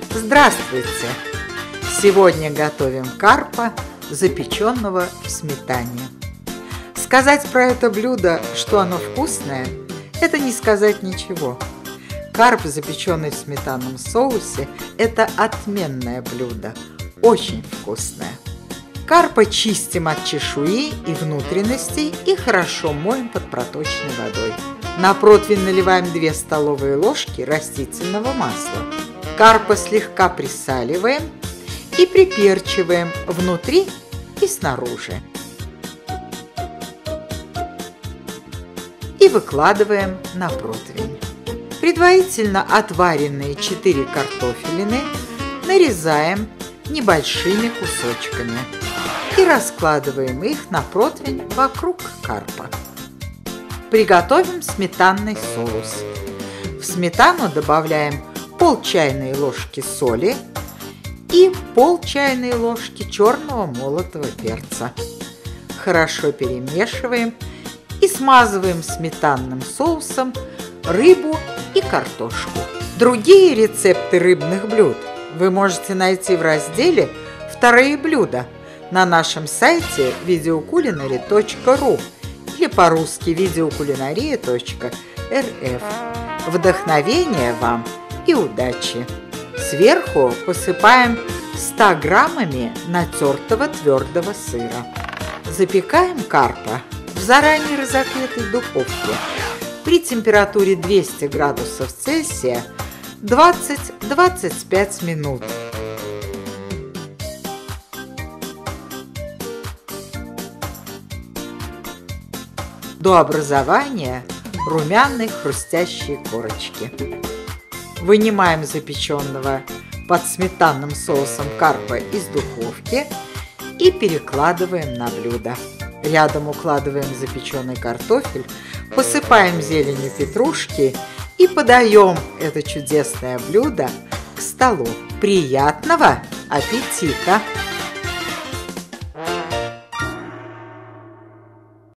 Здравствуйте! Сегодня готовим карпа, запеченного в сметане. Сказать про это блюдо, что оно вкусное, это не сказать ничего. Карп, запеченный в сметанном соусе, это отменное блюдо, очень вкусное. Карпа чистим от чешуи и внутренностей и хорошо моем под проточной водой. На противень наливаем 2 столовые ложки растительного масла. Карпа слегка присаливаем и приперчиваем внутри и снаружи. И выкладываем на противень. Предварительно отваренные 4 картофелины нарезаем небольшими кусочками и раскладываем их на противень вокруг карпа. Приготовим сметанный соус. В сметану добавляем пол чайной ложки соли и пол чайной ложки черного молотого перца. Хорошо перемешиваем и смазываем сметанным соусом рыбу и картошку. Другие рецепты рыбных блюд вы можете найти в разделе «Вторые блюда» на нашем сайте videoculinary.ru или по-русски videoculinary.rf. Вдохновения вам и удачи! Сверху посыпаем 100 граммами натертого твердого сыра. Запекаем карпа в заранее разогретой духовке при температуре 200 градусов Цельсия 20-25 минут. До образования румяной хрустящей корочки. Вынимаем запеченного под сметанным соусом карпа из духовки и перекладываем на блюдо. Рядом укладываем запеченный картофель, посыпаем зеленью петрушки и подаем это чудесное блюдо к столу. Приятного аппетита!